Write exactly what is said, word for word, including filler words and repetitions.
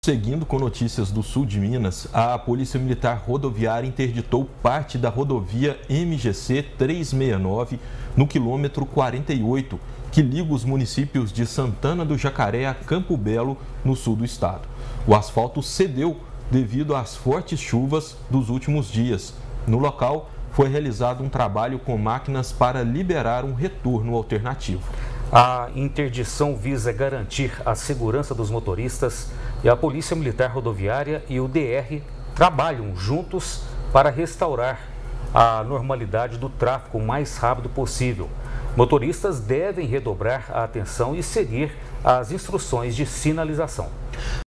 Seguindo com notícias do sul de Minas, a Polícia Militar Rodoviária interditou parte da rodovia M G C trezentos e sessenta e nove no quilômetro quarenta e oito, que liga os municípios de Santana do Jacaré a Campo Belo, no sul do estado. O asfalto cedeu devido às fortes chuvas dos últimos dias. No local, foi realizado um trabalho com máquinas para liberar um retorno alternativo. A interdição visa garantir a segurança dos motoristas e a Polícia Militar Rodoviária e o D R trabalham juntos para restaurar a normalidade do tráfego o mais rápido possível. Motoristas devem redobrar a atenção e seguir as instruções de sinalização.